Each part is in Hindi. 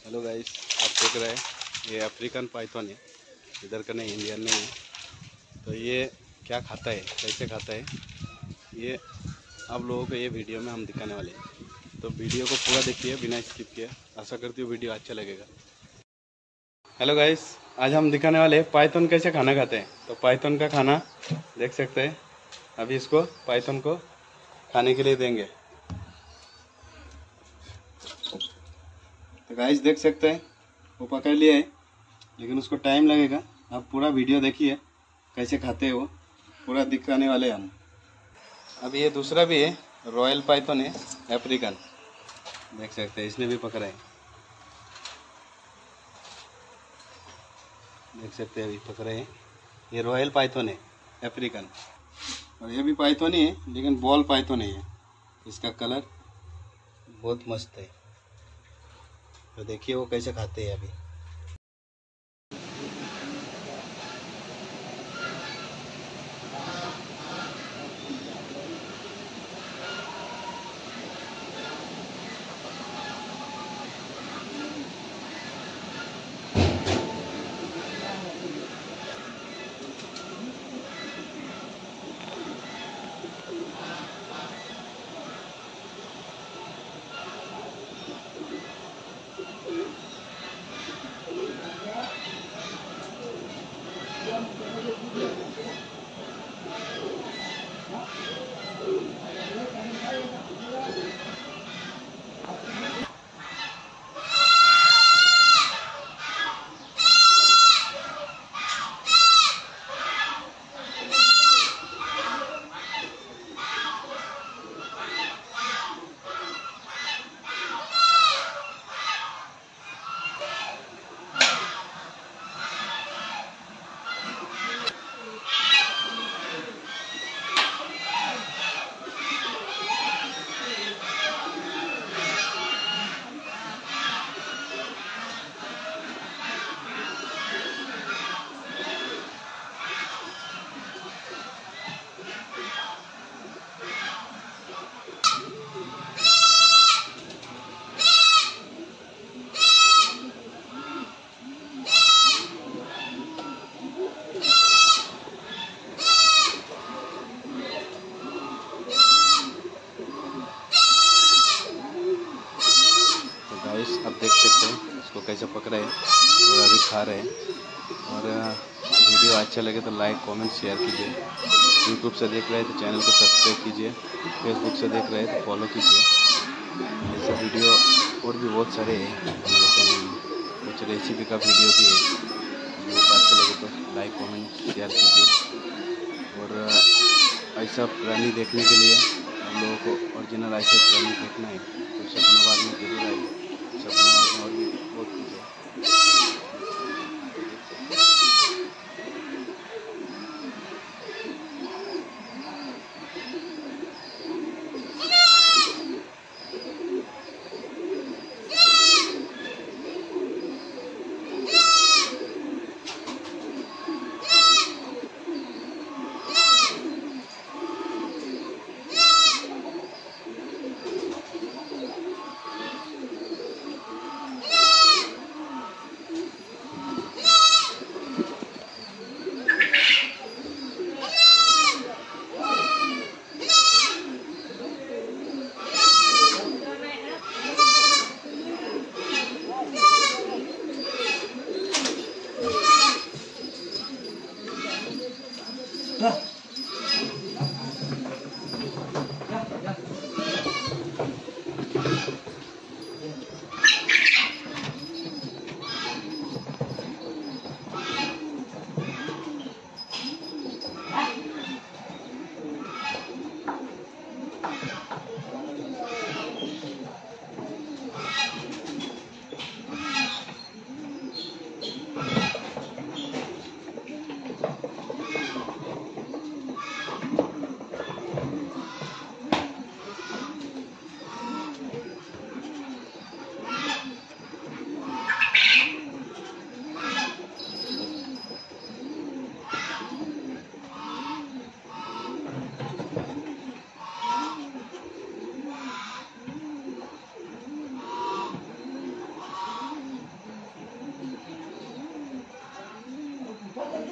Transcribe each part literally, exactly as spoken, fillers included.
हेलो गाइस, आप देख रहे हैं ये अफ्रीकन पाइथन है, इधर का नहीं, इंडियन नहीं है। तो ये क्या खाता है, कैसे खाता है, ये आप लोगों को ये वीडियो में हम दिखाने वाले हैं। तो वीडियो को पूरा देखिए बिना स्किप किए। आशा करती हूँ वीडियो अच्छा लगेगा। हेलो गाइस, आज हम दिखाने वाले हैं पाइथन कैसे खाना खाते हैं। तो पाइथन का खाना देख सकते हैं। अभी इसको पाइथन को खाने के लिए देंगे। तो गाइस देख सकते हैं वो पकड़ लिया है, लेकिन उसको टाइम लगेगा। आप पूरा वीडियो देखिए कैसे खाते हैं, वो पूरा दिखाने वाले हम। अब ये दूसरा भी है, रॉयल पाइथन है अफ्रीकन, देख सकते हैं, इसने भी पकड़ा है। देख सकते हैं अभी पकड़े हैं। ये रॉयल पाइथन है अफ्रीकन, और ये भी पाइथन ही है, लेकिन बॉल पाइथन है। इसका कलर बहुत मस्त है। तो देखिए वो कैसे खाते हैं अभी। अब देख सकते हैं इसको कैसे पकड़े और अभी खा रहे हैं। और वीडियो अच्छा लगे तो लाइक कमेंट शेयर कीजिए। यूट्यूब से देख रहे हैं तो चैनल को सब्सक्राइब कीजिए। फेसबुक से देख रहे हैं तो फॉलो कीजिए। ऐसा वीडियो और भी बहुत सारे हैं हमारे चैनल में। कुछ रेसिपी का वीडियो भी है, वीडियो को अच्छा लगे तो लाइक कमेंट शेयर कीजिए। और ऐसा प्राणी देखने के लिए हम लोगों को ओरिजिनल ऐसे प्राणी देखना है तो सपनाबाद में जरूर आइए। सपनाबाद में और भी बहुत कुछ है।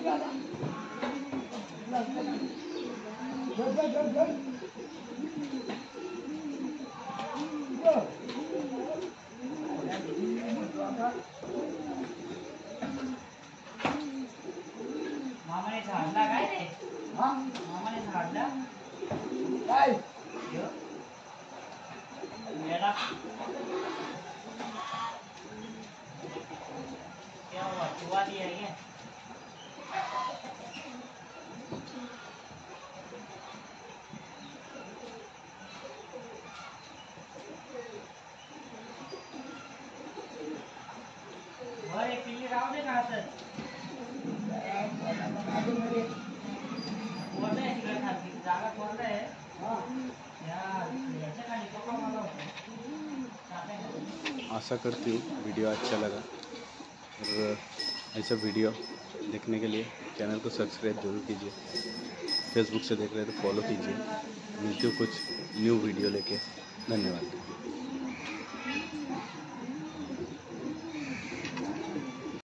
मामाने झाडला काय रे? हा मामाने झाडला काय? मेरा क्या हुआ? चुहा दिया है क्या? अरे पिल्ली राव दे खातर कोरडं आहे तिकडे खाली जागा कोरडं आहे याच्या खाली पक्का मला आशा करती हूँ वीडियो अच्छा लगा और ऐसा वीडियो देखने के लिए चैनल को सब्सक्राइब जरूर कीजिए। फेसबुक से देख रहे हैं तो फॉलो कीजिए। मिलती हूँ कुछ न्यू वीडियो लेके। धन्यवाद।